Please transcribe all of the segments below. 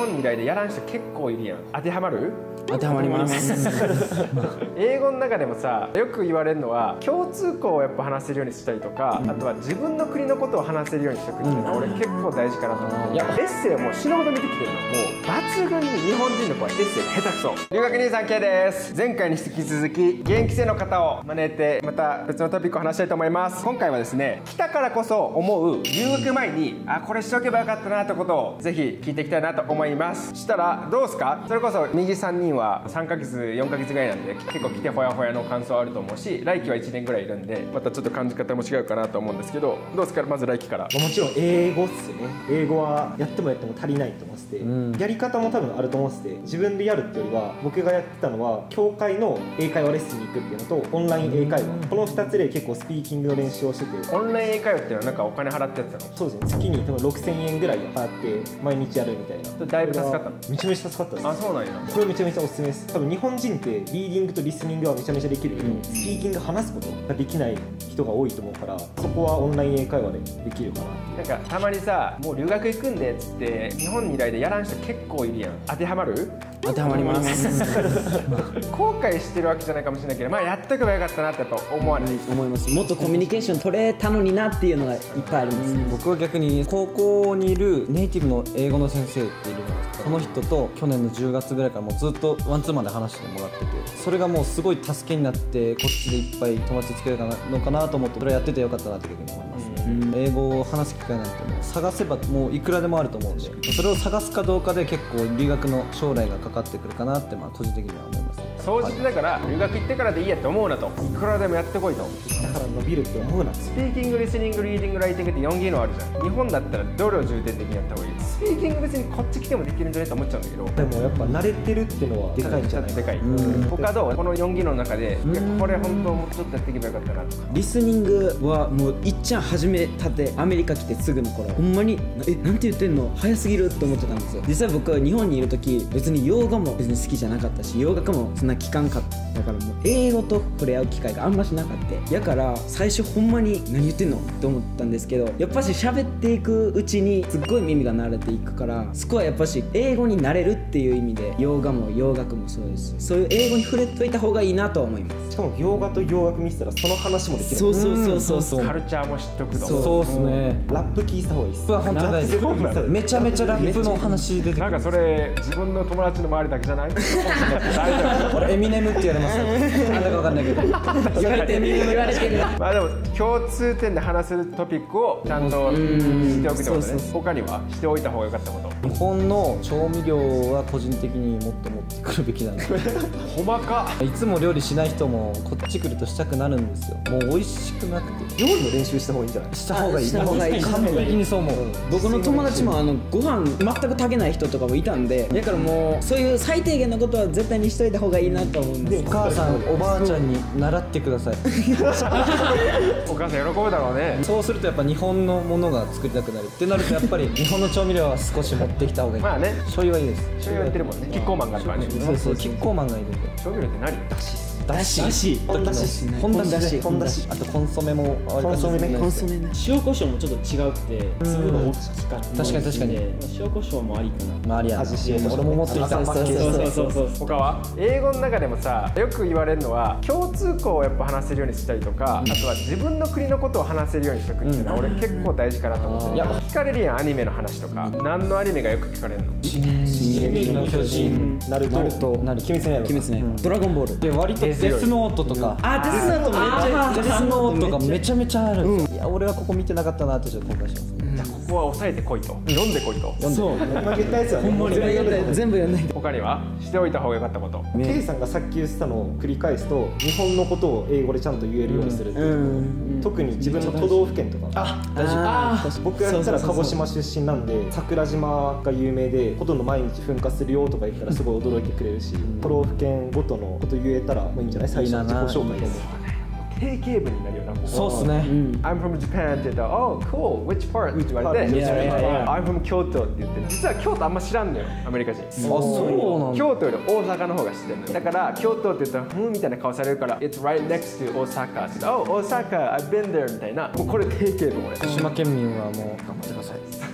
本未来でやらん人結構いるやん。当てはまる？ 当てはまります。 英語の中でもさ、よく言われるのは共通項をやっぱ話せるようにしたりとか、あとは自分の国のことを話せるようにしておくっていうのは俺結構大事かなと思う。いや、エッセイをもう死ぬほど見てきてるの。もう抜群に日本人の子はエッセイが下手くそ。留学兄さん K です。前回に引き続き現役生の方を招いてまた別のトピックを話したいと思います。今回はですね、来たからこそ思う留学前にこれしておけばよかったなってことをぜひ聞いていきたいなと思います。したらどうですか？それこそ右3人は3ヶ月4ヶ月ぐらいなんで結構来てほやほやの感想あると思うし、来期は1年ぐらいいるんでまたちょっと感じ方も違うかなと思うんですけど、どうですか？まず来期から。 もちろん英語っすよね。英語はやっても足りないと思ってて、やり方も多分あると思ってて、自分でやるってよりは僕がやってたのは教会の英会話レッスンに行くっていうのとオンライン英会話、この2つで結構スピーキングの練習をしてて。 オンライン英会話っていうのはなんかお金払ってやってたの？ そうですね、月に多分6000円ぐらい払って毎日やるみたいな。 だいぶ助かったの？ めちゃめちゃ助かったです。 あ、そうなんや。 これめちゃめちゃおすすめです。多分日本人ってリーディングとリスニングはめちゃめちゃできるけど、スピーキング話すことができない人が多いと思うから、そこはオンライン英会話でできるかな。 なんかたまにさ、もう留学行くんでっつって日本にいる間やらん人結構いるやん。当てはまる？ 当てはまります。 後悔してるわけじゃないかもしれないけど、やっとけばよかったなってやっぱ思わない？ 思います。もっとコミュニケーション取れたのになっていうのがいっぱいあります。 僕は逆に高校にいるネイティブの英語の先生っているじゃないですか。その人と去年の10月ぐらいからもうずっとワンツーマンで話してもらってて、それがもうすごい助けになってこっちでいっぱい友達作れたのかなと思って、それやっててよかったなって逆に思いますね。英語を話す機会なんてもう探せばもういくらでもあると思うんで、それを探すかどうかで結構留学の将来がかかってくるかなって個人的には思いますね。 総じてだから留学行ってからでいいやって思うなと。いくらでもやってこいと。 だから伸びるって思うな。 スピーキング、リスニング、リーディング、ライティングって4技能あるじゃん。日本だったらどれを重点的にやった方がいい？スピーキング別にこっち来てもできるんじゃないと思っちゃうんだけど。 でもやっぱ慣れてるっていうのはでかいんじゃない？ でかい。他どう？この4技能の中でいやこれ本当もうちょっとやっていけばよかったなとか。 リスニングはもういっちゃん始めたて、アメリカ来てすぐの頃ほんまになんて言ってんの早すぎるって思ってたんですよ。実際僕は日本にいる時別に洋画も別に好きじゃなかったし、洋楽もそんな聞かんかった。だからもう英語と触れ合う機会があんましなかった。やから最初ほんまに何言ってんのって思ったんですけど、やっぱし喋っていくうちにすっごい耳が慣れていくから、そこはやっぱし英語になれるっていう意味で洋画も洋楽もそうですし、そういう英語に触れといた方がいいなとは思います。 しかも洋画と洋楽見てたらその話もできる。 そうそうカルチャーも知っとくと。 そうですね。 ラップ聞いた方がいいです。 は本当に大事。めちゃめちゃラップの話出てくる。 なんかそれ自分の友達の周りだけじゃない？大丈夫？ 俺エミネムって言われますよ。なんだかわかんないけど。 言われてみる言われてる。 でも共通点で話せるトピックをちゃんとしておくってことね。他にはしておいた方が良かったこと。 日本の調味料は個人的にもっと持ってくるべきなんで。 細か。 いつも料理しない人もこっち来るとしたくなるんですよ。もう美味しくなくて。 料理の練習した方がいいんじゃない？ した方がいい。 した方がいい。 完璧にそう思う。 僕の友達もご飯全く炊けない人とかもいたんで、だからもうそういう最低限のことは絶対にしといた方がいいなと思うんです。 お母さんおばあちゃんに習ってください。 お母さん喜ぶだろうね。 そうするとやっぱ日本のものが作りたくなるってなると、やっぱり日本の調味料は少し持ってきた方がいい。 まあね、 醤油はいいです。 醤油やってるもんね。キッコーマンがあるからね。 そうキッコーマンがいるんで。 調味料って何？だし。 だし本だし、 本だし、あとコンソメもコンソメね。 塩コショウもちょっと違うくて粒が大きかった。 確かに塩コショウもありかな。 ありやな。俺も持ってきた。 そう他は英語の中でもさ、よく言われるのは共通項をやっぱ話せるようにしたりとか、あとは自分の国のことを話せるようにしておくっていうのは俺結構大事かなと思って。いや聞かれるやん、アニメの話とか。何のアニメがよく聞かれるの？ 進撃の巨人、 ナルト、鬼滅の刃、 ドラゴンボールで割とデスノートとか。 デスノートめっちゃ、 デスノートがめちゃめちゃある。いや俺はここ見てなかったなってちょっと後悔します。 じゃあここは押さえてこいと。読んでこいと。 そう今言ったやつはね、ほんまに全部読んないと。 他にはしておいた方が良かったこと。 K さんがさっき言ってたのを繰り返すと、日本のことを英語でちゃんと言えるようにするっていう。特に自分の都道府県とか。僕やったら鹿児島出身なんで、桜島が有名でほとんど毎日噴火するよとか言ったらすごい驚いてくれるし、都道府県ごとのこと言えたらいいんじゃない？最初の自己紹介で。 定型文になるよな、ここ。 そうっすね。 I'm from Japan って言ったら、Oh, cool, which part? って言われて、I'm from Kyoto って言ってる。実は京都あんま知らんのよ、アメリカ人。 そうなんだ。 京都より大阪の方が知ってるのよ。だから京都って言ったら、みたいな顔されるから、It's right next to Osaka って言ったら、Oh, Osaka, I've been there みたいな。もうこれ定型文俺。 福島県民はもう頑張ってください。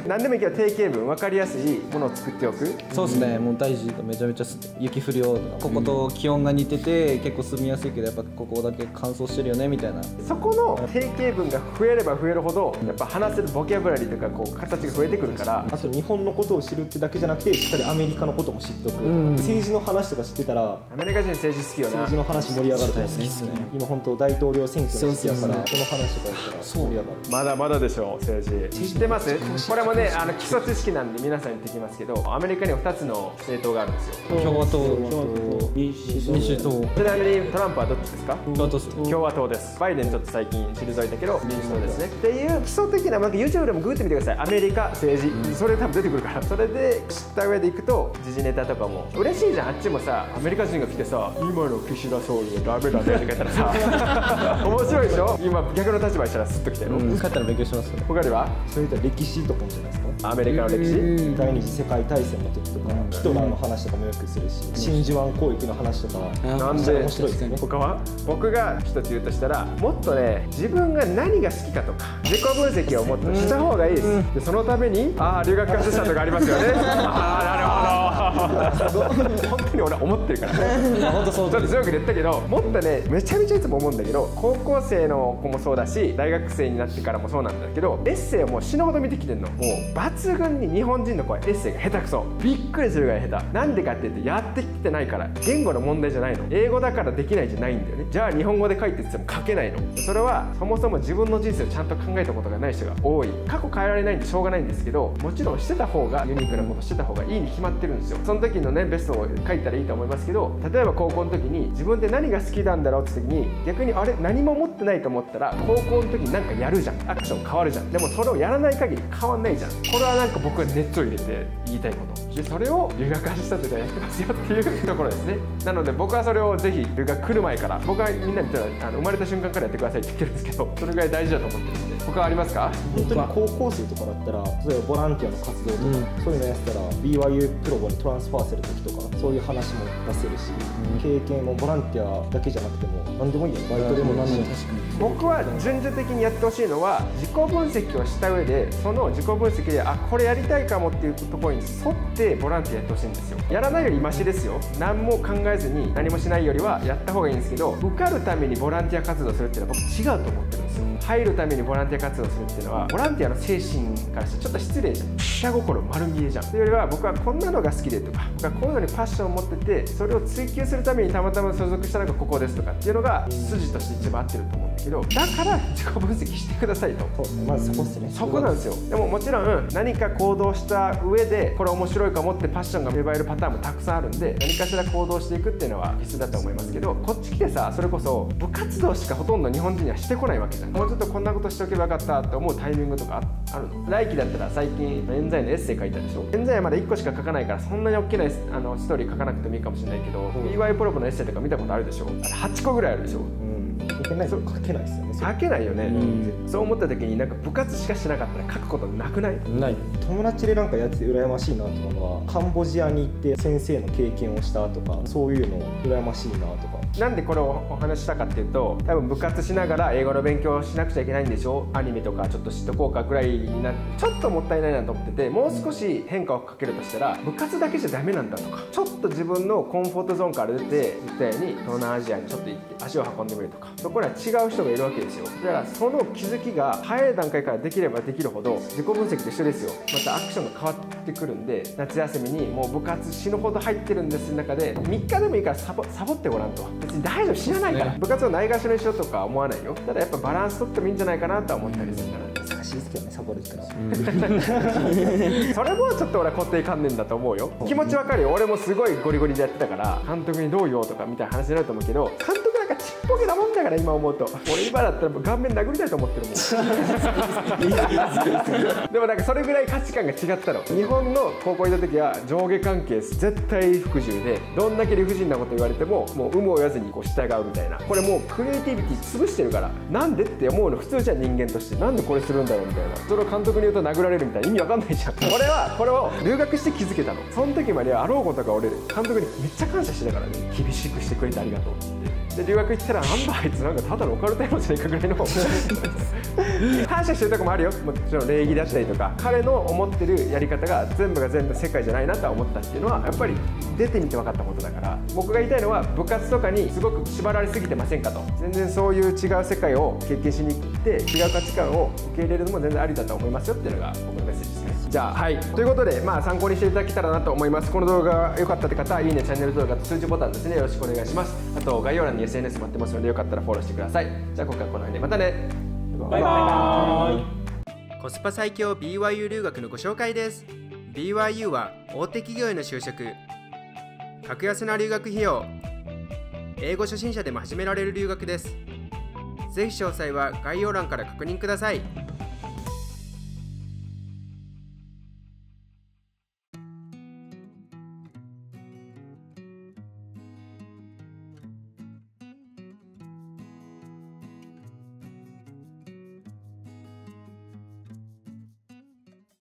何でもいいけど定型文分かりやすいものを作っておく。 そうですね、もう大事がめちゃめちゃ雪降るよとか、ここと気温が似てて結構住みやすいけどやっぱここだけ乾燥してるよねみたいな。 そこの定型文が増えれば増えるほどやっぱ話せるボキャブラリーとかこう形が増えてくるから。 あと日本のことを知るってだけじゃなくてしっかりアメリカのことも知っておく、政治の話とか知ってたらアメリカ人政治好きよな。 政治の話盛り上がると思うんですね。今本当大統領選挙の時期やからこの話とかやったら盛り上がる。 まだまだでしょ政治。知ってます？これもね基礎知識なんで皆さんに言ってきますけど、アメリカには2つの政党があるんですよ。 共和党、民主党。 ちなみにトランプはどっちですか？ 共和党です。 共和党です。バイデンちょっと最近退いたけど民主党ですね。っていう基礎的な、YouTube でもグーってみてください。アメリカ政治、それ多分出てくるから、それで知った上でいくと時事ネタとかも嬉しいじゃん。あっちもさアメリカ人が来てさ今の岸田総理はダメだねとか言ったらさ面白いでしょ。今逆の立場にしたらスッときたよ。 帰ったら勉強しますよ。 他にはそういった歴史とかもじゃないですか。 アメリカの歴史、 第二次世界大戦の時とかヒトラーの話とかもよくするし、真珠湾攻撃の話とかなんで面白いですよね。 他は僕が一つ言うとしたら、もっとね自分が何が好きかとか自己分析をもっとした方がいいです。でそのために留学活動者とかありますよね。なるほど本当に俺は思ってるから本当そうちょっと強く言ったけど、もっとねめちゃめちゃいつも思うんだけど、高校生の子もそうだし大学生になってからもそうなんだけど、エッセイをもう死ぬほど見てきてんの。もう抜群に日本人の子はエッセイが下手くそ。びっくりするぐらい下手。なんでかって言ってやってきてないから。言語の問題じゃないの。英語だからできないじゃないんだよね。じゃあ日本語で書いてっても書けないの。それはそもそも自分の人生をちゃんと考えたことがない人が多い。過去変えられないんでしょうがないんですけど、もちろんしてた方がユニークなことしてた方がいいに決まってるんですよ。その時のねベストを書いたらいいと思いますけど、例えば高校の時に自分で何が好きなんだろうって時に逆にあれ何も持ってないと思ったら高校の時に何かやるじゃん。アクション変わるじゃん。でもそれをやらない限り変わんないじゃん。これはなんか僕は熱を入れて言いたいことで、それを留学アシスタントでやってますよっていうところですね。なので僕はそれをぜひ留学来る前から、僕はみんなに言ったら生まれた瞬間からやってくださいって言ってるんですけど、それぐらい大事だと思ってるんで。他はありますか？ 本当に高校生とかだったら例えばボランティアの活動とか、そういうのやったら BYU プロボにトランスファーする時とかそういう話も出せるし、経験もボランティアだけじゃなくても何でもいいよ。バイトでも何でも。 僕は順序的にやってほしいのは自己分析をした上で、その自己分析でこれやりたいかもっていうところに沿ってボランティアやってほしいんですよ。やらないよりマシですよ。何も考えずに何もしないよりはやった方がいいんですけど、受かるためにボランティア活動するっていうのは僕違うと思ってるんですよ。入るためにボランティア活動するっていうのはボランティアの精神からしてちょっと失礼じゃん。下心丸見えじゃん。というよりは僕はこんなのが好きでとか、僕はこういうのにパッションを持っててそれを追求するためにたまたま所属したのがここですとかっていうのが筋として一番合ってると思うんだけど、だから自己分析してくださいと。 まずそこですね。 そこなんですよ。でももちろん何か行動した上でこれ面白いかもってパッションが芽生えるパターンもたくさんあるんで、何かしら行動していくっていうのは必須だと思いますけど、こっち来てさそれこそ部活動しかほとんど日本人にはしてこないわけじゃん。もうちょっとこんなことしておけばよかったって思うタイミングとかあるの？来期だったら最近冤罪のエッセイ書いたでしょ。冤罪はまだ1個しか書かないからそんなに大きなストーリー書かなくてもいいかもしれないけど、BY プロボのエッセイとか見たことあるでしょ。8個ぐらいあるでしょ。 書けないですよね。 書けないよね。そう思った時になんか部活しかしなかったら書くことなくない？ ない。 友達でなんかやってて羨ましいなと思うのは、カンボジアに行って先生の経験をしたとか、そういうの羨ましいなとか。 なんでこれをお話したかっていうと、多分部活しながら英語の勉強をしなくちゃいけないんでしょ。アニメとかちょっと知っとこうかぐらいになってちょっともったいないなと思ってて、もう少し変化をかけるとしたら部活だけじゃダメなんだとか、ちょっと自分のコンフォートゾーンから出て言ったように東南アジアにちょっと行って足を運んでみるとか、そこには違う人がいるわけですよ。だからその気づきが早い段階からできればできるほど自己分析と一緒ですよ。またアクションが変わってくるんで、夏休みにもう部活死ぬほど入ってるんです中で3日でもいいからサボってごらんと。別に大丈夫、死なないから、部活をないがしろにしようとか思わないよ。ただやっぱバランス取ってもいいんじゃないかなとは思ったりするから。 難しいですけどね、サボるってのは。 それもちょっと俺は固定観念だと思うよ。気持ちわかるよ。俺もすごいゴリゴリでやってたから監督にどうよとかみたいな話になると思うけど、監督なんかちっぽけなもんだから今思うと。俺今だったら顔面殴りたいと思ってるもん。でもなんかそれぐらい価値観が違ったの。日本の高校行った時は上下関係絶対服従で、どんだけ理不尽なこと言われてももう有無を言わずにこう従うみたいな。これもうクリエイティビティ潰してるから、なんでって思うの普通じゃん。人間としてなんでこれするんだろうみたいな。それを監督に言うと殴られるみたいな意味わかんないじゃん。俺はこれを留学して気づけたの。その時まではあろうことか俺監督にめっちゃ感謝してたからね。厳しくしてくれてありがとうって。 で留学行ったらなんだあいつなんかただのオカルトやもんじゃないかぐらいの感謝してるとこもあるよ。もちろん礼儀だったりとか彼の思ってるやり方が全部世界じゃないなとは思ったっていうのはやっぱり出てみて分かったことだから、僕が言いたいのは部活とかにすごく縛られすぎてませんかと。全然そういう違う世界を経験しに行って違う価値観を受け入れるのも全然ありだと思いますよっていうのが僕のメッセージですね。じゃあはい、ということで参考にしていただけたらなと思います。この動画が良かったって方はいいね、チャンネル登録と通知ボタンですね、よろしくお願いします。あと概要欄に SNS 待ってますのでよかったらフォローしてください。じゃあ今回はこの辺でまたね、バイバイ。コスパ最強 BYU 留学のご紹介です。 BYU は大手企業への就職、格安な留学費用、英語初心者でも始められる留学です。ぜひ詳細は概要欄から確認ください。